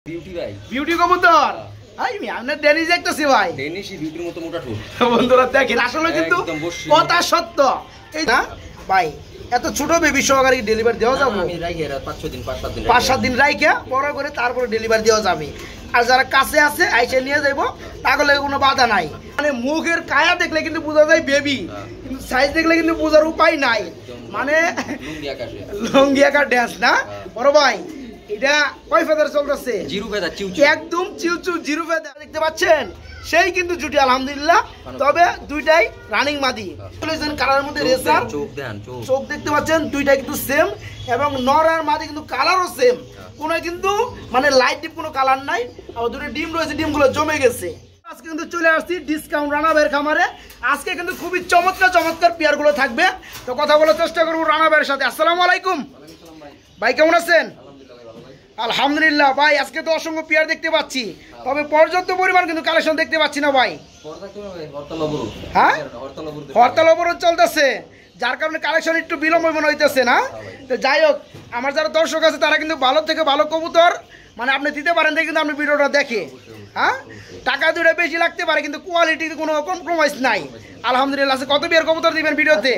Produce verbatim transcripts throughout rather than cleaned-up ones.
Beauty ভাই beauty কবুতর ভাই আমি আপনার ডেনিশ দেখতেছি ভাই ডেনিশই বিউটির মতো মোটা ঠোঁট বন্ধুরা দেখেন আসলে কিন্তু কথা সত্য এই না ভাই এত ছোট বেবি সহকারে ডেলিভারি দেওয়া যাবে আমি রাখি এরা পাঁচ ছয় দিন পাঁচ সাত দিন পাঁচ সাত দিন রাইখা বড় করে তারপরে ডেলিভারি দেওয়া যাবে আর যারা কাছে আছে আইসে নিয়ে যাইবো তাহলে কোনো বাধা নাই মানে মুখের কায়া দেখলে কিন্তু বোঝা যায় বেবি কিন্তু সাইজ দেখলে কিন্তু বোঝার উপায় নাই মানে লুঙ্গি আকাশে লুঙ্গি আকার ড্যান্স না বড় ভাই এটা কয় ফেদার চলতেছে জিরো ফেদার চিউ একদম চিউচু জিরো ফেদার দেখতে পাচ্ছেন সেই কিন্তু জুটি আলহামদুলিল্লাহ তবে দুইটাই রানিং মাদি চলেছেন কালারের মধ্যে রেসার চোখ দেন চোখ চোখ দেখতে পাচ্ছেন দুইটা কিন্তু সেম এবং নর আর মাদি কিন্তু কালারও সেম কোনো কিন্তু মানে লাইট ডিপ কোনো কালার নাই আর দুটো ডিম রয়েছে ডিমগুলো জমে গেছে আজকে কিন্তু চলে আসছি ডিসকাউন্ট রানাবের খামারে আজকে কিন্তু খুবই চমৎকার চমৎকার পেয়ারগুলো থাকবে তো কথা বলার চেষ্টা করবো রানাবের সাথে আসসালামু আলাইকুম ভাই কেমন আছেন আলহামদুলিল্লাহ ভাই আজকে তো অসংখ্য পেয়ার দেখতে পাচ্ছি তবে পর্যাপ্ত পরিমাণ কিন্তু কালেকশন দেখতে পাচ্ছি না ভাই হ্যাঁ হরতাল অবরোধ চলতেছে যার কারণে কালেকশন একটু বিলম্ব মনে হইতেছে না তো যাই হোক আমার যারা দর্শক আছে তারা কিন্তু ভালো থেকে ভালো কবুতর মানে আপনি দিতে পারেন দেখে কিন্তু আপনি ভিডিওটা দেখে হ্যাঁ টাকা দুটো বেশি লাগতে পারে কিন্তু কোয়ালিটিতে কোনো কম্প্রোমাইজ নাই আলহামদুলিল্লাহ আছে কত পেয়ার কবুতর দিবেন ভিডিওতে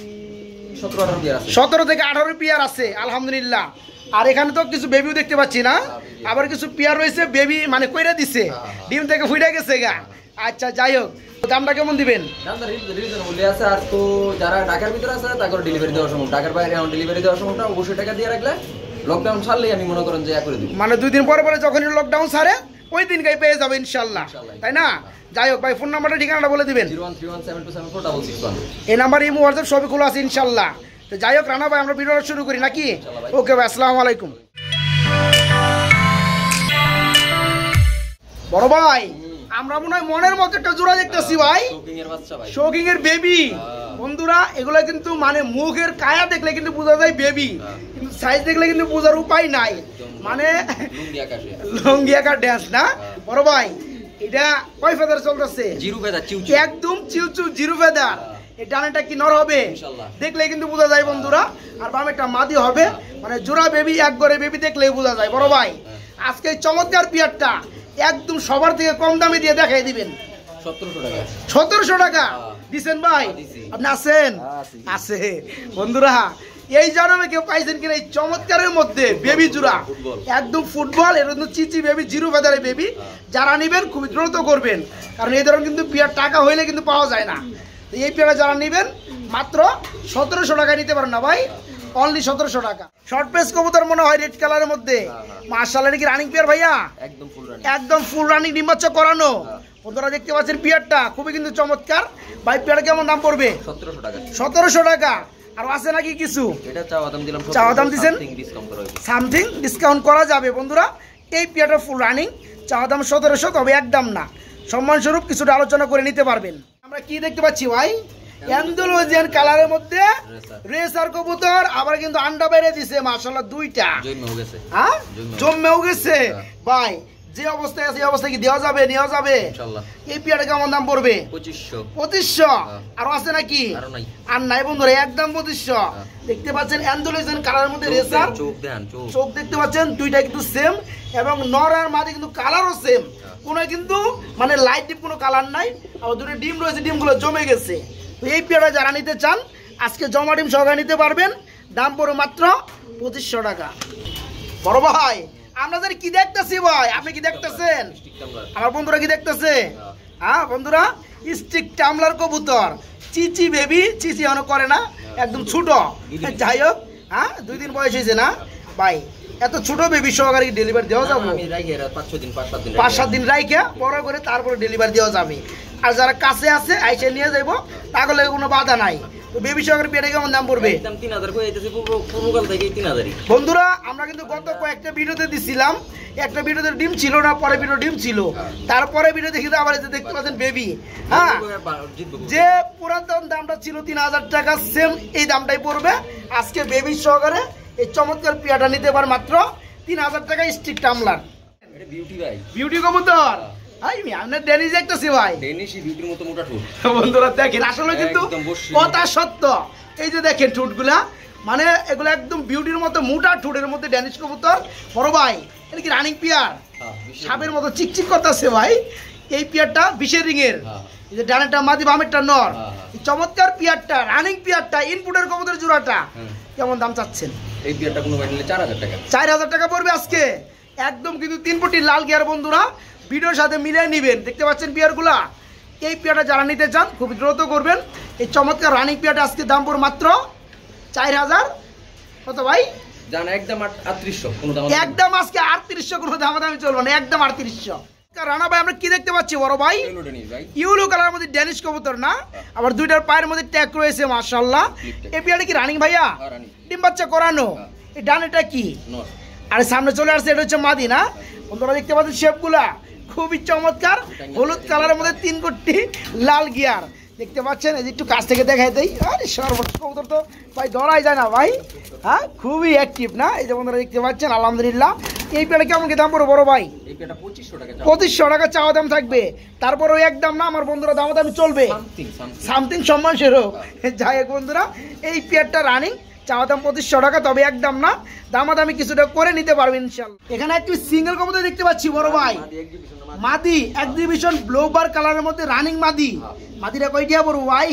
সতেরো থেকে আঠারো পেয়ার আছে আলহামদুলিল্লাহ আর এখানে তো কিছু বেবিও দেখতে পাচ্ছি না আবার কিছু পেয়ার রয়েছে বেবি মানে কইরা দিছে ডিম থেকে ফুটে গেছে গা আচ্ছা যাই হোক দামটা কেমন দিবেন আছে আর তো যারা ঢাকার ভিতরে আছে তাদের ডেলিভারি দেওয়ার সময় ঢাকার বাইরে এখন ডেলিভারি দেওয়ার সময়টা অবশ্যই টাকা দিয়ে রাখলে লকডাউন ছাড়লেই আমি মনে করেন যে এক করে দিব মানে দুই দিন পরে পরে যখনই লকডাউন ছাড়ে ওই দিন গাই পেয়ে যাবে ইনশাআল্লাহ তাই না যাই হোক ভাই ফোন নাম্বারটা ঠিকানাটা বলে দিবেন zero one three one seven two seven four double six one এই নাম্বার ইমো হোয়াটসঅ্যাপ সবই খোলা আছে ইনশাআল্লাহ তো যাই হোক রানা ভাই আমরা ভিডিওটা শুরু করি নাকি ওকে ভাই আসসালামু আলাইকুম বড় ভাই আমরা মনে হয় মনের মতো একটা জোড়া দেখতেছি ভাই শৌকিং এর বেবি বন্ধুরা এগুলা কিন্তু মানে মুখের কায়া দেখলে কিন্তু বোঝা যায় বেবি কিন্তু সাইজ দেখলে কিন্তু বোঝার উপায় নাই মানে লুঙ্গি আকার ড্যান্স না বড় ভাই এটা কয় ফেদার চলতেছে জিরো ফেদার চিউ একদম চিউচু জিরো ফেদার এই ডানাটা কি নর হবে দেখলে কিন্তু বোঝা যায় বন্ধুরা আর বাম একটা মাদি হবে মানে জোড়া বেবি এক করে বেবি দেখলেই বোঝা যায় বড় ভাই আজকে চমৎকার পিয়ারটা একদম সবার থেকে কম দামে দিয়ে দেখাই দিবেন সতেরোশো টাকা সতেরোশো টাকা দিচ্ছেন ভাই আপনি আছেন আছে বন্ধুরা এই জন্মে কেউ পাইছেন কিনা এই চমৎকারের মধ্যে বেবি জোড়া একদম ফুটবল এর মধ্যে চিচি বেবি জিরো ফেদারের বেবি যারা নিবেন খুবই দ্রুত করবেন কারণ এই ধরনের কিন্তু পিয়ার টাকা হইলে কিন্তু পাওয়া যায় না এই পেয়ারা যারা নেবেন মাত্র সতেরোশো টাকায় নিতে পারেন না ভাই অনলি সতেরোশো টাকা শর্ট পেস কবুতর মনে হয় রেড কালারের মধ্যে মাশাআল্লাহ নাকি রানিং পেয়ার ভাইয়া একদম ফুল রানিং একদম ফুল রানিং ডিম্বাচ্ছ করানো বন্ধুরা দেখতে পাচ্ছেন পেয়ারটা খুবই কিন্তু চমৎকার ভাই পেয়ার কেমন দাম পড়বে সতেরোশো টাকা সতেরোশো টাকা আর আছে নাকি কিছু এটা চাওয়া দাম দিলাম চাওয়া দাম দিবেন সামথিং ডিসকাউন্ট করা যাবে বন্ধুরা এই পেয়ারটা ফুল রানিং চাওয়া দাম সতেরোশো তবে একদম না সম্মান স্বরূপ কিছুটা আলোচনা করে নিতে পারবেন আমরা কি দেখতে পাচ্ছি ভাই অ্যান্ডালুজিয়ান কালারের মধ্যে রেসার কবুতর আবার কিন্তু আন্ডা বেড়ে দিছে মাশাআল্লাহ দুইটা জন্মেও গেছে হ্যাঁ জন্মেও গেছে ভাই যে অবস্থায় আছে এই অবস্থায় কি দেওয়া যাবে নেওয়া যাবে ইনশাআল্লাহ এই পেয়ারটা কেমন দাম পড়বে পঁচিশশো পঁচিশশো আর আছে নাকি আর নাই বন্ধুরা একদম পঁচিশশো দেখতে পাচ্ছেন অ্যান্ডালুজিয়ান কালারের মধ্যে রেসার চোখ দেন চোখ চোখ দেখতে পাচ্ছেন দুইটা কিন্তু সেম এবং নর আর মাদি কিন্তু কালারও সেম কোনো কিন্তু মানে লাইট ডিপ কোনো কালার নাই আর দুটো ডিম রয়েছে ডিমগুলো জমে গেছে তো এই পেয়ারটা যারা নিতে চান আজকে জমা ডিম সহকারে নিতে পারবেন দাম পড়ে মাত্র পঁচিশশো টাকা বড় ভাই আপনাদের কি দেখতেছি ভাই আপনি কি দেখতেছেন আমার বন্ধুরা কি দেখতেছে হ্যাঁ বন্ধুরা স্টিক টামলার কবুতর চিচি বেবি চিচি এখনো করে না একদম ছোট যাই হোক হ্যাঁ দুই দিন বয়স হয়েছে না ভাই এত ছোট বেবি সহকারে ডেলিভারি দেওয়া যাবে পাঁচ সাত দিন রাইখা বড় করে তারপরে ডেলিভারি দেওয়া যাবে আর যারা কাছে আছে আইসে নিয়ে যাইবো তাহলে কোনো বাধা নাই তো বেবি সহকারে পেটে কেমন দাম পড়বে বন্ধুরা আমরা কিন্তু গত কয়েকটা ভিডিওতে দিছিলাম একটা ভিডিওতে ডিম ছিল না পরে ভিডিও ডিম ছিল তারপরে ভিডিও দেখি আবার দেখতে পাচ্ছেন বেবি হ্যাঁ যে পুরাতন দামটা ছিল তিন হাজার টাকা সেম এই দামটাই পড়বে আজকে বেবি সহকারে এই চমৎকার পেয়ারটা নিতে পার মাত্র তিন হাজার টাকা স্টিক টামলার বিউটি ভাই বিউটি কবুতর আমি আপনার ডেনিশ দেখতেছি ভাই ডেনিশই বিউটির মতো মোটা ঠোঁট বন্ধুরা দেখেন আসলে কিন্তু কথা সত্য এই যে দেখেন ঠোঁটগুলা মানে এগুলো একদম বিউটির মতো মোটা ঠোঁটের মধ্যে ড্যানিশ কবুতর বড় ভাই এটা কি রানিং পেয়ার সাপের মতো চিকচিক করতেছে ভাই। এই পিয়ারটা বিশের রিং এর, এই যে ডানেরটা মাদি বামেরটা নর, এই চমৎকার পিয়ারটা রানিং পিয়ারটা ইনপুটের কবুতর জোড়াটা কেমন দাম চাচ্ছেন? এই পিয়ারটা কোনো ভাই নিলে চার হাজার টাকা। চার হাজার টাকা পড়বে আজকে একদম, কিন্তু তিন ফুটি লাল গিয়ার বন্ধুরা ভিডিওর সাথে মিলিয়ে নেবেন। দেখতে পাচ্ছেন পিয়ারগুলা, এই পিয়ারটা যারা নিতে চান খুব দ্রুত করবেন। এই চমৎকার রানিং পিয়ারটা আজকে দাম পড়বে মাত্র চার হাজার কত ভাই? জানা একদম আটত্রিশশো, কোনো দাম একদম আজকে আটত্রিশশো, কোনো দামাদামি চলবে না, একদম আটত্রিশশো। রানা ভাই আমরা কি দেখতে পাচ্ছি বড় ভাই? ইউলো কালার মধ্যে ড্যানিশ কবুতর না, আবার দুইটার পায়ের মধ্যে ট্যাগ রয়েছে মাশাআল্লাহ। এই পিয়ারটা কি রানিং ভাইয়া? ডিম বাচ্চা করানো। এই ডানেটা কি? আর সামনে চলে আসছে এটা হচ্ছে মাদি না? বন্ধুরা দেখতে পাচ্ছেন শেপগুলা খুবই চমৎকার, হলুদ কালারের মধ্যে তিন কোটি লাল গিয়ার দেখতে পাচ্ছেন। এই যে একটু কাছ থেকে দেখাই দেই, আরে সর্বনাশ কবুতর তো ভাই ধরাই যায় না ভাই, হ্যাঁ খুবই অ্যাক্টিভ না? এই যে বন্ধুরা দেখতে পাচ্ছেন আলহামদুলিল্লাহ। এই পেয়ারে কেমন কি দাম পড়বে বড় ভাই? এই পেয়ারটা পঁচিশশো টাকা, পঁচিশশো টাকা চাওয়া দাম থাকবে, তারপরেও একদম না আমার বন্ধুরা দাম দামি চলবে, সামথিং সম্মান সেরকম। যাই হোক বন্ধুরা, এই পেয়ারটা রানিং চাওয়া দাম পঁচিশশো টাকা, তবে একদম না দামাদামি কিছুটা করে নিতে পারবেন ইনশাআল্লাহ। এখানে একটি সিঙ্গেল কবুতর দেখতে পাচ্ছি বড় ভাই, মাদি এক্সিবিশন ব্লুবার কালারের মধ্যে রানিং মাদি। মাদিরা কয়টিয়া বড় ভাই?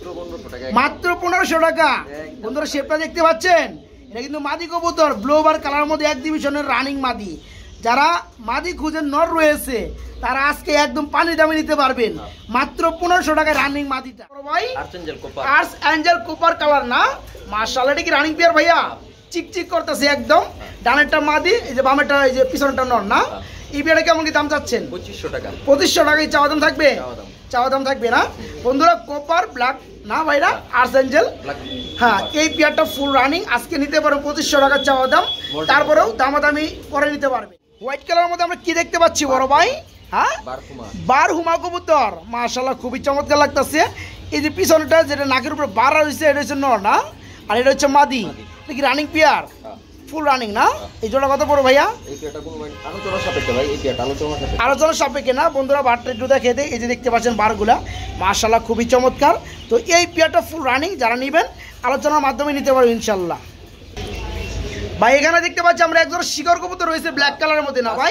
মাত্র পনেরোশো টাকা। বন্ধুরা শেপটা দেখতে পাচ্ছেন, এটা কিন্তু মাদি কবুতর ব্লুবার কালারের মধ্যে এক্সিবিশনের রানিং মাদি। যারা মাদি খুঁজেন নর রয়েছে তারা আজকে একদম পানি দামে নিতে পারবেন মাত্র পনেরোশো টাকায় রানিং মাদিটা ভাই। আর্স অ্যাঞ্জেল কোপার কালার না মাশাআল্লাহ, এটা কি রানিং পেয়ার ভাইয়া? চিকচিক করতেছে একদম। ডানেরটা মাদি, এই যে বামেরটা এই যে পিছনেরটা নর না? এই পেয়ারটা কেমন কি দাম চাচ্ছেন? পঁচিশশো টাকা। পঁচিশশো টাকায় চাওয়া দাম থাকবে, চাওয়া দাম থাকবে না বন্ধুরা? কোপার ব্ল্যাক না ভাইরা, আর্স অ্যাঞ্জেল। হ্যাঁ এই পেয়ারটা ফুল রানিং আজকে নিতে পারো পঁচিশশো টাকা চাওয়া দাম, তারপরেও দামাদামি করে নিতে পারবে। হোয়াইট কালারের মধ্যে আমরা কি দেখতে পাচ্ছি বড় ভাই? হ্যাঁ বার হুমা কবুতর মাশাআল্লাহ খুবই চমৎকার লাগতেছে। এই যে পিছনটা যেটা নাকের উপরে বার হয়েছে এটা হচ্ছে নর না, আর এটা হচ্ছে মাদি। এটা কি রানিং পেয়ার? ফুল রানিং না? এই জোড়া কত পড়ো ভাইয়া? আলোচনা সাপেক্ষে না বন্ধুরা, বারটা একটু দেখে দেয়। এই যে দেখতে পাচ্ছেন বারগুলা মাশাআল্লাহ খুবই চমৎকার। তো এই পেয়ারটা ফুল রানিং, যারা নেবেন আলোচনার মাধ্যমে নিতে পারবেন ইনশাল্লাহ। ভাই এখানে দেখতে পাচ্ছি আমরা একজন শিকর কবুতর রয়েছে ব্ল্যাক কালারের মধ্যে না ভাই?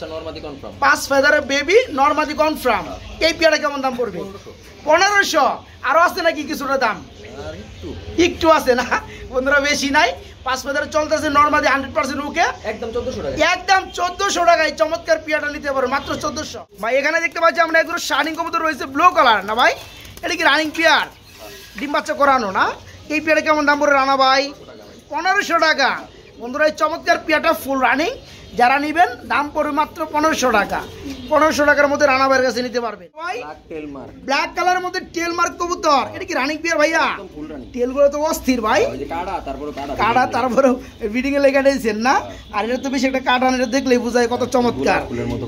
পাঁচ ফেদারের বেবি নরমাদি কনফার্ম। এই পেয়ারটা কেমন দাম পড়বে? পনেরোশো। আরো আছে নাকি কিছুটা দাম? একটু আছে না বন্ধুরা, বেশি নাই। পাঁচ ফেদারে চলতেছে নরমাদি হান্ড্রেড পার্সেন্ট ওকে, একদম চোদ্দশো টাকা। একদম চোদ্দশো টাকায় চমৎকার পেয়ারটা নিতে পারো মাত্র চোদ্দশো। ভাই এখানে দেখতে পাচ্ছি আমরা একজন শাইনিং কবুতর রয়েছে ব্লু কালার না ভাই? এটা কি রানিং পেয়ার? ডিম বাচ্চা করানো না? এই পেয়ারে কেমন দাম পড়ে রানা ভাই? পনেরোশো টাকা। বন্ধুরা এই চমৎকার পেয়ারটা ফুল রানিং, যারা নেবেন দাম পড়বে মাত্র পনেরোশো টাকা। পনেরোশো টাকার মধ্যে রানা ভাইয়ের কাছে নিতে পারবে। ব্ল্যাক কালারের মধ্যে টেল মার্ক কবুতর, এটা কি রানিং পেয়ার ভাইয়া? টেল গুলো তো অস্থির ভাই, কাটা তারপরে বিডিং এ লেগে দিয়েছেন না? আর এটা তো বেশি একটা কাটা, এটা দেখলেই বোঝায় কত চমৎকার,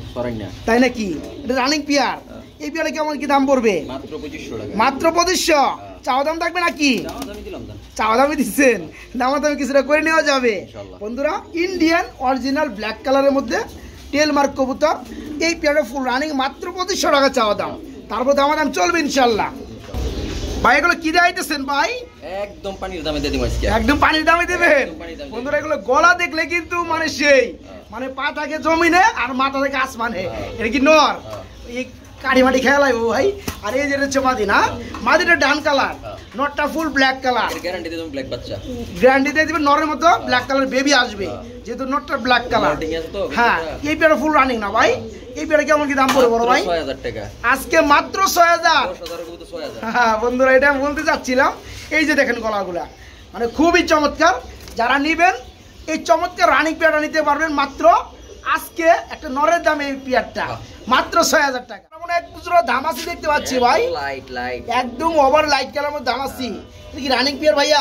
তাই নাকি? এটা রানিং পেয়ার। এই পেয়ারে কেমন কি দাম পড়বে? মাত্র পঁচিশশো। চাওয়া দাম থাকবে নাকি? চাওয়া দামই দিচ্ছেন, দামা দামি কিছুটা করে নেওয়া যাবে বন্ধুরা। ইন্ডিয়ান অরিজিনাল ব্ল্যাক কালারের মধ্যে টেল মার্ক কবুতর, এই পেয়ারে ফুল রানিং মাত্র পঁচিশশো টাকা চাওয়া দাম, তারপর দামা দাম চলবে ইনশাল্লাহ। ভাই এগুলো কি দেখাইতেছেন ভাই? একদম পানির দামে দিয়ে দিবেন, একদম পানির দামে দেবেন বন্ধুরা। এগুলো গলা দেখলে কিন্তু মানে সেই মানে পা থাকে জমিনে আর মাথা থেকে আসমানে। এটা কি নর? এই কাঠি মাটি খেয়া লাগবে ভাই। আর এই যেটা হচ্ছে মাদি না? মাদিটা ডান কালার, নটটা ফুল ব্ল্যাক কালার। গ্যারান্টি দিয়ে ব্ল্যাক বাচ্চা, গ্যারান্টি দিয়ে দিবেন নরের মতো ব্ল্যাক কালার বেবি আসবে, যেহেতু নটটা ব্ল্যাক কালার। হ্যাঁ এই পেয়ারা ফুল রানিং না ভাই? এই পেয়ারা কেমন কি দাম পড়বে বড় ভাই? আজকে মাত্র ছয় হাজার। হ্যাঁ বন্ধুরা এটা বলতে চাচ্ছিলাম। এই যে দেখেন গলাগুলা মানে খুবই চমৎকার, যারা নিবেন এই চমৎকার রানিং পেয়ারটা নিতে পারবেন মাত্র আজকে একটা নরের দামে। এই পেয়ারটা মাত্র ছয় হাজার টাকা। এক খুচরো ধামাসি দেখতে পাচ্ছি ভাই, একদম ওভার লাইট কালার মধ্যে ধামাসি। এটা কি রানিং পেয়ার ভাইয়া?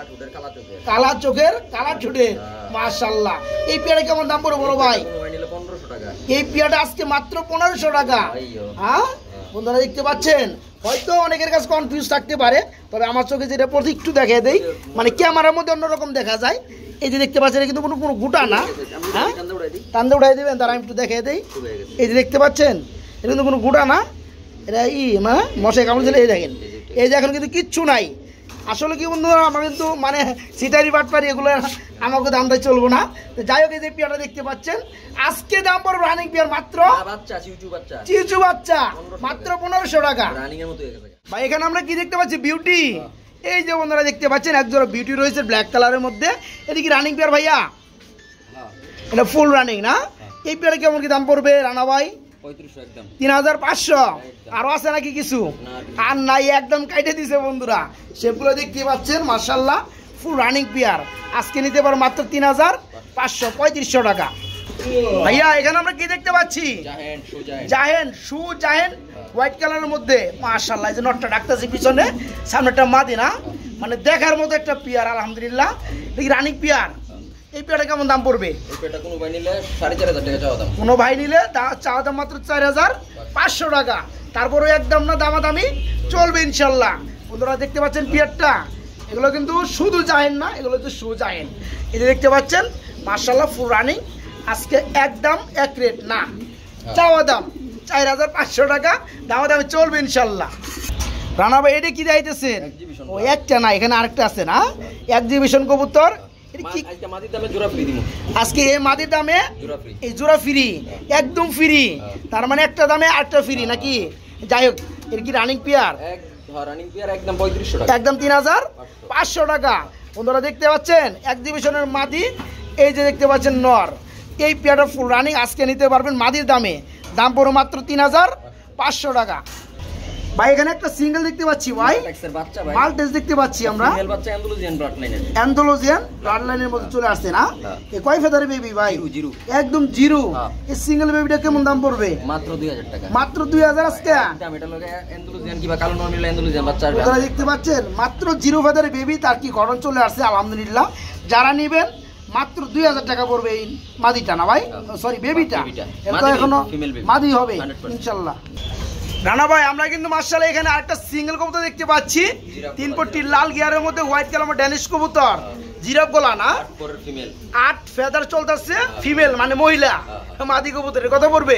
কালা চোখের কালা ঠোঁটের মাশাআল্লাহ। এই পেয়ারে কেমন দাম পড়বে বড় ভাই? এই পেয়ারটা আজকে মাত্র পনেরোশো টাকা। হ্যাঁ বন্ধুরা দেখতে পাচ্ছেন, হয়তো অনেকের কাছে কনফিউজ থাকতে পারে, তবে আমার চোখে যেটা প্রতি একটু দেখা দেয়, মানে ক্যামেরার মধ্যে অন্যরকম দেখা যায়। এই যে দেখতে পাচ্ছেন কিন্তু কোনো কোনো গোটা না, হ্যাঁ টান্দে উঠাই দেবেন, তারা আমি একটু দেখাই দেই। এই যে দেখতে পাচ্ছেন এটা কিন্তু কোনো গোটা না, এটা ই মানে মশাই কামড় দিলে এই দেখেন, এই যে এখন কিন্তু কিচ্ছু নাই, আসলে কি বন্ধুরা আমরা কিন্তু মানে সিটারি বাট পারি এগুলো আমাকে দামটা চলবো না। তো যাই হোক এই যে পেয়ারটা দেখতে পাচ্ছেন আজকে দাম পড়বে রানিং পেয়ার মাত্র বাচ্চা চিউচু বাচ্চা চিউচু বাচ্চা মাত্র পনেরোশো টাকা রানিং এর মতো হয়ে গেছে ভাই। এখানে আমরা কি দেখতে পাচ্ছি বিউটি, এই যে বন্ধুরা দেখতে পাচ্ছেন এক জোড়া বিউটি রয়েছে ব্ল্যাক কালারের মধ্যে। এটা কি রানিং পেয়ার ভাইয়া? এটা ফুল রানিং না? এই পেয়ারে কেমন কি দাম পড়বে রানা ভাই? তিন হাজার পাঁচশো। আরো আছে নাকি কিছু? আর নাই, একদম কাইটে দিছে বন্ধুরা। সেগুলো দেখতে পাচ্ছেন মাশাআল্লাহ ফুল রানিং পেয়ার আজকে নিতে পারো মাত্র তিন হাজার পাঁচশো, পঁয়ত্রিশশো টাকা। ভাইয়া এখানে আমরা কি দেখতে পাচ্ছি? জাহেন শু জাহেন হোয়াইট কালারের মধ্যে মাশাআল্লাহ। এই যে নটটা ডাকতেছে পিছনে, সামনেটা মাদি না, মানে দেখার মতো একটা পেয়ার আলহামদুলিল্লাহ। দেখি রানিং পেয়ার। এই পেয়ারটা কেমন দাম পড়বে? এই পেয়ারটা কোনো ভাই নিলে সাড়ে চার হাজার টাকা চাওয়া দাম। কোনো ভাই নিলে চাওয়া দাম মাত্র চার হাজার পাঁচশো টাকা। তারপরে একদম না দামাদামি চলবে ইনশাল্লাহ। বন্ধুরা দেখতে পাচ্ছেন পেয়ারটা, এগুলো কিন্তু শুধু জাহেন না, এগুলো হচ্ছে শু জাহেন। এই যে দেখতে পাচ্ছেন মাশাআল্লাহ ফুল রানিং আজকে একদম এক রেট না, চাওয়া দাম চার হাজার পাঁচশো টাকা, দামাদামি চলবে ইনশাল্লাহ। রানা ভাই এটা কি দিতেছেন? ও একটা না, এখানে আরেকটা আছে না, এক্সিবিশন কবুতর। আজকে এই মাদির দামে এই জোড়া ফ্রি, একদম ফ্রি। তার মানে একটা দামে আটটা ফ্রি নাকি? যাই হোক এর কি রানিং পেয়ার? একদম তিন হাজার পাঁচশো টাকা। বন্ধুরা দেখতে পাচ্ছেন এক্সিবিশনের মাদি, এই যে দেখতে পাচ্ছেন নর। এই পেয়ারটা ফুল রানিং আজকে নিতে পারবেন মাদির দামে, দাম পড়ো মাত্র তিন হাজার পাঁচশো টাকা। ভাই এখানে একটা সিঙ্গেল দেখতে পাচ্ছি ভাই, মাল্টেজ দেখতে পাচ্ছি আমরা, অ্যান্ডালুজিয়ান ব্লাড লাইনের মধ্যে চলে আসছে না? এই কয় ফেদারের বেবি ভাই? একদম জিরো। এই সিঙ্গেল বেবিটা কেমন দাম পড়বে? মাত্র দুই হাজার টাকা। মাত্র দুই হাজার আজকে। আপনারা দেখতে পাচ্ছেন মাত্র জিরো ফেদারের বেবি, তার কি গঠন চলে আসছে আলহামদুলিল্লাহ। যারা নিবেন মাত্র দুই হাজার টাকা পড়বে এই মাদিটা না ভাই, সরি বেবিটা। এটা এখনো মাদি হবে ইনশাল্লাহ। রানা ভাই আমরা কিন্তু মাশাআল্লাহ এখানে আরেকটা সিঙ্গেল কবুতর দেখতে পাচ্ছি, তিন পট্টি লাল গিয়ারের মধ্যে হোয়াইট কালার ড্যানিশ কবুতর, জিরাফ গলা না? আট ফেদার চলতেছে, ফিমেল মানে মহিলা মাদি কবুতরের কত পড়বে?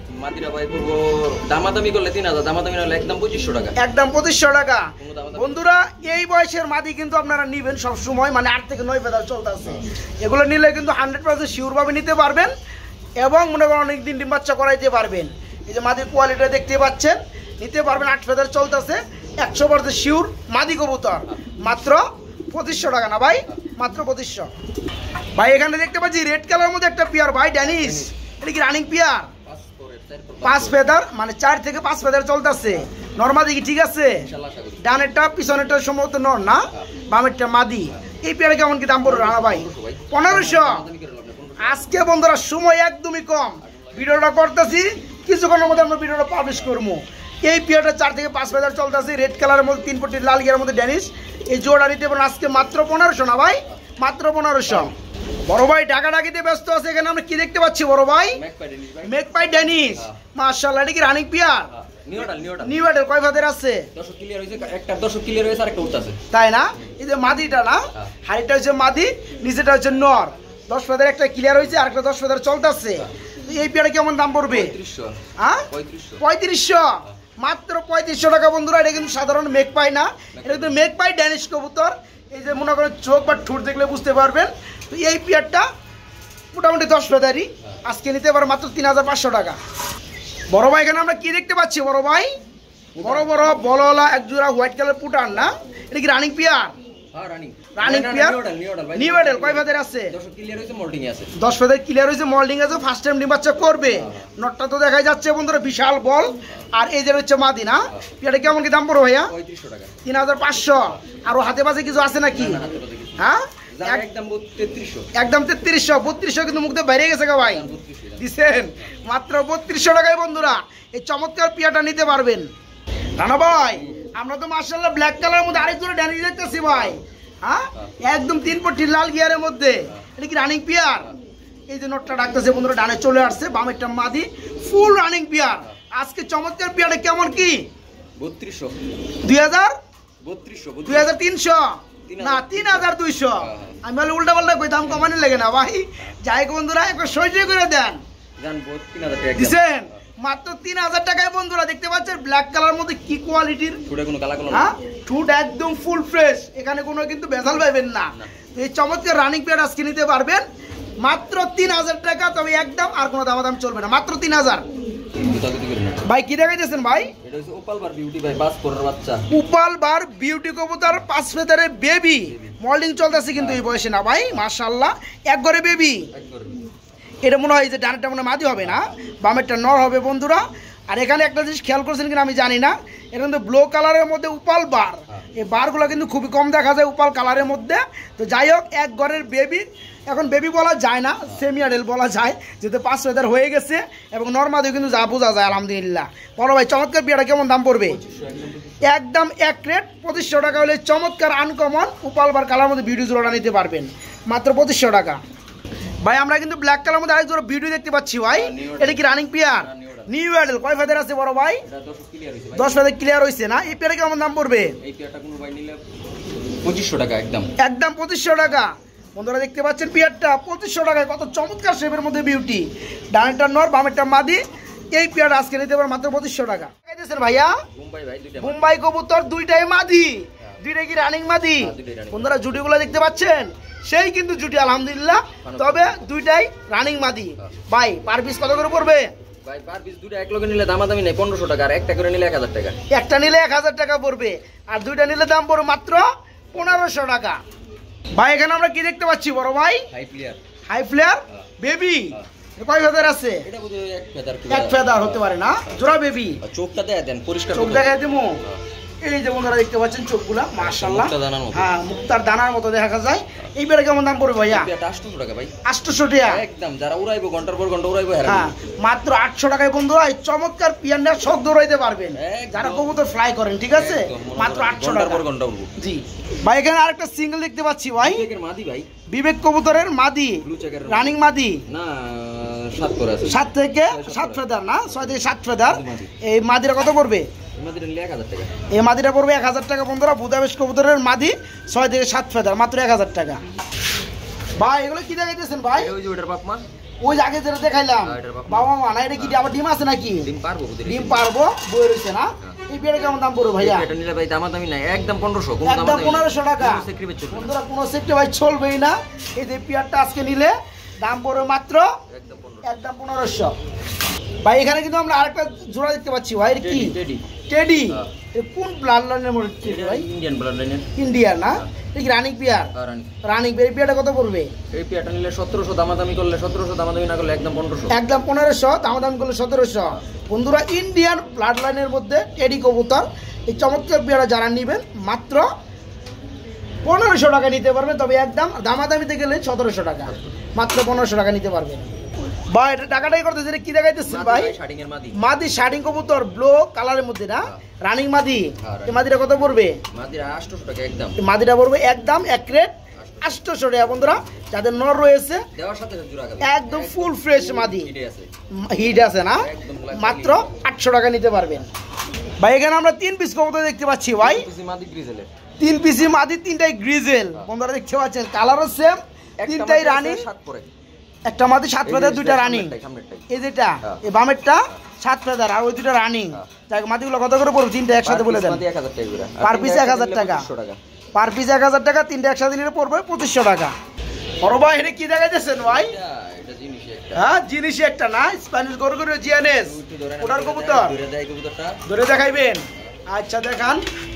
একদম পঁচিশশো টাকা। বন্ধুরা এই বয়সের মাদি কিন্তু আপনারা নিবেন সব সময়, মানে আট থেকে নয় ফেদার চলতেছে। এগুলো নিলে কিন্তু হান্ড্রেড পার্সেন্ট শিওর ভাবে নিতে পারবেন এবং মনে করেন অনেকদিন ডিম বাচ্চা করাইতে পারবেন। এই যে মাদির কোয়ালিটি দেখতে পাচ্ছেন, নিতে পারবেন। আট ফেদার চলতেছে, একশো পার্সেন্ট শিওর মাদি কবুতর, মাত্র পঁচিশশো টাকা না ভাই? মাত্র পঁচিশশো। ভাই এখানে দেখতে পাচ্ছি রেড কালার মধ্যে একটা পেয়ার ভাই ড্যানিশ, এটা কি রানিং পেয়ার? পাঁচ ফেদার মানে চার থেকে পাঁচ ফেদার চলতেছে। নর্মাদি কি ঠিক আছে? ডানেরটা পিছনেরটা সম্ভবত নর না, বামেরটা মাদি। এই পেয়ারে কেমন কি দাম পড়বে রানা ভাই? পনেরোশো। আজকে বন্ধুরা সময় একদমই কম, ভিডিওটা করতেছি কিছুক্ষণের মধ্যে আমরা ভিডিওটা পাবলিশ করবো। এই পেয়ারটা চার থেকে পাঁচ ফেদার চলতেছে, রেড কালারের মধ্যে তিন পট্টি লাল গিয়ারের মধ্যে ড্যানিশ। এই জোড়া নিতে পারেন আজকে মাত্র পনেরোশো না ভাই? মাত্র পনেরোশো। বড় ভাই ঢাকা ঢাকিতে ব্যস্ত আছে, এখানে আমরা কি দেখতে পাচ্ছি বড় ভাই? মেকপাই ড্যানিশ মাশাআল্লাহ। এটা কি রানিং পেয়ার? নিউ অ্যাডাল কয় ফেদার আছে? তাই না? এই যে মাদিটা না, হাড়িটা হচ্ছে মাদি, নিচেটা হচ্ছে নর। দশ ফেদার একটা ক্লিয়ার হয়েছে, আরেকটা দশ ফেদার চলতেছে। এই পেয়ারে কেমন দাম পড়বে? পঁয়ত্রিশশো। মাত্র পঁয়ত্রিশশো টাকা। বন্ধুরা এটা কিন্তু সাধারণ মেক পাই না, এটা কিন্তু মেক পাই ড্যানিশ কবুতর। এই যে মনে করেন চোখ বা ঠোঁট দেখলে বুঝতে পারবেন। তো এই পেয়ারটা মোটামুটি দশ ফেদারি আজকে নিতে পারে মাত্র তিন হাজার পাঁচশো টাকা। বড় ভাই এখানে আমরা কি দেখতে পাচ্ছি বড় ভাই? বড় বড় বলওয়ালা এক জোড়া হোয়াইট কালার পুটান না? এটা কি running pair? Running pair new adult কয় ফেদার আছে? দশ ফেদার ক্লিয়ার হয়েছে, মোল্ডিং আছে, ফার্স্ট টাইম ডিম বাচ্চা করবে। নটটা তো দেখা যাচ্ছে বন্ধুরা বিশাল বল। আর এই যে হচ্ছে মাদি না? পেয়ারটা কেমন কি দাম পড়ো ভাইয়া? তিন হাজার পাঁচশো। আরো হাতে পাশে কিছু আছে নাকি? হ্যাঁ একদম তেত্রিশশো। বত্রিশশো কিন্তু মুখ দিয়ে বাইরে গেছে গা ভাই, দিচ্ছেন মাত্র বত্রিশশো টাকায়। বন্ধুরা এই চমৎকার পেয়ারটা নিতে পারবেন। রানা ভাই আমরা তো মাশাআল্লাহ ব্ল্যাক কালারের মধ্যে আরেক জোড়া ড্যানিশ দেখতেছি ভাই। হ্যাঁ একদম তিন পট্টি লাল গিয়ারের মধ্যে, এটা কি রানিং পেয়ার? এই যে নটটা ডাকতেছে বন্ধুরা, ডানে চলে আসছে, বামেরটা মাদি, ফুল রানিং পেয়ার। আজকে চমৎকার পেয়ারটা কেমন কি? বত্রিশশো। দুই হাজার বত্রিশশো দুই হাজার তিনশো না তিন হাজার দুইশো। আমি বলে উল্টা পাল্টা কই দাম কমানো লেগে না ভাই। যাই বন্ধুরা একবার সহ্য করে দেন, জানবো তিন হাজার টাকা দিছেন মাত্র তিন হাজার টাকায় বন্ধুরা দেখতে পাচ্ছেন ব্ল্যাক কালার মধ্যে কি কোয়ালিটির ঠুটে কোনো কালা কালো হ্যাঁ ঠুট একদম ফুল ফ্রেশ এখানে কোনো কিন্তু ভেজাল পাবেন না এই চমৎকার রানিং পেয়ার আজকে নিতে পারবেন মাত্র তিন হাজার টাকা তবে একদম আর কোনো দামাদাম চলবে না মাত্র তিন হাজার ভাই কি দেখাইতেছেন ভাই এটা হচ্ছে ওপাল বার বিউটি ভাই পাঁচ করার বাচ্চা উপাল বার বিউটি কবুতর পাঁচ ফেদারের বেবি মল্ডিং চলতেছে কিন্তু এই বয়সে না ভাই মাশাআল্লাহ এক ঘরে বেবি এটা মনে হয় যে ডানেরটা মনে মাদি হবে না বামেরটা নর হবে বন্ধুরা আর এখানে একটা জিনিস খেয়াল করছেন কিনা আমি জানি না এটা কিন্তু ব্লু কালারের মধ্যে উপাল বার এই বারগুলো কিন্তু খুবই কম দেখা যায় উপাল কালারের মধ্যে তো যাই হোক এক ঘরের বেবি এখন বেবি বলা যায় না সেমি অ্যাডাল্ট বলা যায় যেহেতু পাঁচ ফেদার হয়ে গেছে এবং নর্মাদিও কিন্তু যা বোঝা যায় আলহামদুলিল্লাহ বড় ভাই চমৎকার বিয়াটা কেমন দাম পড়বে একদম এক রেট পঁচিশশো টাকা হলে চমৎকার আনকমন উপাল বার কালার মধ্যে ভিডিও জোড়াটা নিতে পারবেন মাত্র পঁচিশশো টাকা ভাই আমরা কিন্তু ব্ল্যাক কালার মধ্যে আরেক জোড়া ভিডিও দেখতে পাচ্ছি ভাই এটা কি রানিং পেয়ার নিউ অ্যাডাল কয় ফেদার আছে বড় ভাই দশ ফেদার ক্লিয়ার হয়েছে না এই পেয়ারে কেমন দাম পড়বে এই পেয়ারটা কোনো ভাই নিলে পঁচিশশো টাকা একদম একদম পঁচিশশো টাকা বন্ধুরা দেখতে পাচ্ছেন পেয়ারটা পঁচিশশো টাকায় কত চমৎকার শেপের মধ্যে বিউটি ডানেরটা নর বামেরটা মাদি এই পেয়ার আজকে নিতে পারেন মাত্র পঁচিশশো টাকা ভাইয়া মুম্বাই কবুতর দুইটাই মাদি দুইটাই কি রানিং মাদি বন্ধুরা জুটিগুলো দেখতে পাচ্ছেন সেই কিন্তু জুটি আলহামদুলিল্লাহ তবে দুইটাই রানিং মাদি ভাই পার পিস কত করে পড়বে ভাই পার পিস দুটো এক লগে নিলে দামাদামি নাই পনেরোশো টাকা আর একটা করে নিলে এক হাজার টাকা একটা নিলে এক হাজার টাকা পড়বে আর দুইটা নিলে দাম পড়বে মাত্র পনেরোশো টাকা ভাই এখানে আমরা কি দেখতে পাচ্ছি বড় ভাই high player high player baby কয় ফেদার আছে এটা বুঝি এক ফেদার এক ফেদার হতে পারে না জোড়া বেবি চোখটা দেয়া দেন পরিষ্কার চোখ দেখাই দেবো এই যে বন্ধুরা দেখতে পাচ্ছেন চোখগুলা মাশাআল্লাহ হ্যাঁ মুক্তার দানার মতো দেখা যায় এই বেড়ে কেমন দাম পড়বে ভাইয়া আটশো টাকা ভাই আটশো টাকা একদম যারা উড়াইবো ঘন্টার পর ঘন্টা উড়াইবো হ্যাঁ মাত্র আটশো টাকায় বন্ধুরা এই চমৎকার পিয়ান্ডার শখ দৌড়াইতে পারবেন যারা কবুতর ফ্লাই করেন ঠিক আছে মাত্র আটশো টাকা পর ঘন্টা উড়বো জি ভাই এখানে আরেকটা সিঙ্গেল দেখতে পাচ্ছি ভাই মাদি ভাই বিবেক কবুতরের মাদি রানিং মাদি না সাত করে আছে সাত থেকে সাত ফেদার না ছয় থেকে সাত ফেদার এই মাদিরা কত পড়বে এই মাদিটা পড়বে এক হাজার টাকা বন্ধুরা বুদাবেশ কবুতরের মাদি ছয় থেকে সাত ফেদার মাত্র এক হাজার টাকা ভাই এগুলো কি দেখাইতেছেন ভাই ওই যে ওটার বাপ মা ওই আগে যেটা দেখাইলাম বাবা মা না এটা কি আবার ডিম আছে নাকি ডিম পারবো ডিম পারবো বই রয়েছে না এই পেয়ারে কেমন দাম পড়বে ভাইয়া এটা নিলে ভাই দামাদামি নাই একদম পনেরোশো একদম পনেরোশো টাকা বন্ধুরা কোনো সেক্টে ভাই চলবেই না এই যে পেয়ারটা আজকে নিলে দাম পড়বে মাত্র একদম পনেরোশো ভাই এখানে কিন্তু আমরা আরেকটা জোড়া দেখতে পাচ্ছি ভাই এটা কি টেডি কোন ব্লাড লাইনের মধ্যে ভাই ইন্ডিয়ান ব্লাড লাইনের ইন্ডিয়ান না এই রানিং পেয়ার রানিং পেয়ার পেয়ারটা কত পড়বে এই পেয়ারটা নিলে সতেরোশো দামাদামি করলে সতেরোশো দামাদামি না করলে একদম পনেরোশো একদম পনেরোশো দামাদামি করলে সতেরোশো বন্ধুরা ইন্ডিয়ান ব্লাড লাইনের মধ্যে টেডি কবুতর এই চমৎকার পেয়ারা যারা নেবেন মাত্র পনেরোশো টাকা নিতে পারবেন তবে একদম দামাদামিতে গেলে সতেরোশো টাকা মাত্র পনেরোশো টাকা নিতে পারবেন ভাই এটা টাকাটাই করতে যেটা কি দেখাইতেছেন ভাই মাদি শার্টিং কবুতর ব্লু কালারের মধ্যে না রানিং মাদি এই মাদিটা কত পড়বে মাদিরা আটশো টাকা একদম মাদিটা পড়বে একদম এক রেট আটশো টাকা বন্ধুরা যাদের নর রয়েছে দেওয়ার সাথে একদম ফুল ফ্রেশ মাদি হিট আছে না মাত্র আটশো টাকা নিতে পারবেন ভাই এখানে আমরা তিন পিস কবুতর দেখতে পাচ্ছি ভাই তিন পিসি মাদি তিনটাই গ্রিজেল বন্ধুরা দেখতে পাচ্ছেন কালারও সেম তিনটাই রানিং একটা মাদি সাত ফেদার দুইটা রানিং এই যেটা এই বামেরটা সাত ফেদার আর ওই দুইটা রানিং তাই মাদিগুলো কত করে পড়বে তিনটা একসাথে বলে দেন পার পিস এক হাজার টাকা পার পিস এক হাজার টাকা তিনটা একসাথে নিলে পড়বে পঁচিশশো টাকা বড় ভাই এটা কি দেখাইতেছেন ভাই হ্যাঁ জিনিস একটা না স্প্যানিশ গরু গরু জিএনএস ওটার কবুতর ধরে দেখাইবেন আচ্ছা দেখান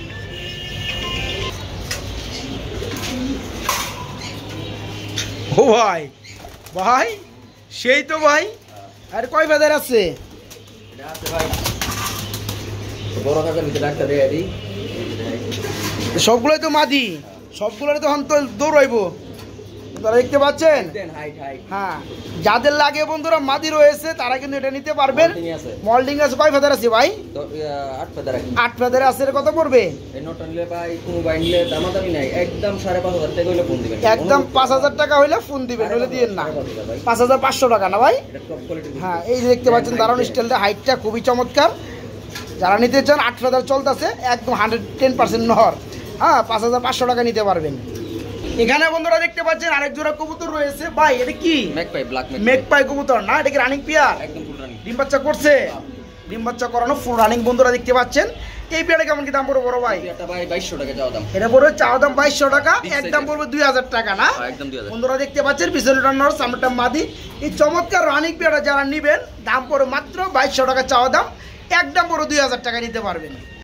ও ভাই ভাই সেই তো ভাই আর কয় ফেদার আছে সবগুলোই তো মাদি সবগুলোর তখন তো দৌড়াইবো আপনারা দেখতে পাচ্ছেন হ্যাঁ যাদের লাগে বন্ধুরা মাদি রয়েছে তারা কিন্তু এটা নিতে পারবেন মল্ডিং আছে কয় ফেদার আছে ভাই আট ফেদার আট ফেদার আছে কত পড়বে একদম পাঁচ হাজার টাকা হইলে ফোন দিবেন হলে দিবেন না পাঁচ হাজার পাঁচশো টাকা না ভাই হ্যাঁ এই যে দেখতে পাচ্ছেন দারুণ স্টাইলটা হাইটটা খুবই চমৎকার যারা নিতে চান আট ফেদার চলতেছে একদম হান্ড্রেড টেন পার্সেন্ট নহর হ্যাঁ পাঁচ হাজার পাঁচশো টাকা নিতে পারবেন এখানে বন্ধুরা দেখতে পাচ্ছেন আরেক জোড়া কবুতর রয়েছে ভাই, এটা কি ম্যাকপাই ব্ল্যাক মেকপাই কবুতর না? এটা কি রানিং পেয়ার? একদম ফুল রানিং। ডিম বাচ্চা করছে? ডিম বাচ্চা করানো ফুল রানিং বন্ধুরা দেখতে পাচ্ছেন। এই পেয়ারটা কেমন কি দাম পড়বে বড় ভাই? এটা ভাই বাইশশো টাকা চাওয়া দাম। এটা পড়বে চাওয়া দাম বাইশশো টাকা, একদম পড়বে দুই হাজার টাকা না? একদম দুই হাজার। বন্ধুরা দেখতে পাচ্ছেন পিছনে রান্নার সামনেটা মাদি। এই চমৎকার রানিং পেয়ারটা যারা নেবেন দাম পড়বে মাত্র বাইশশো টাকা চাওয়া দাম, একদম পড়বে দুই হাজার টাকা নিতে পারবেন।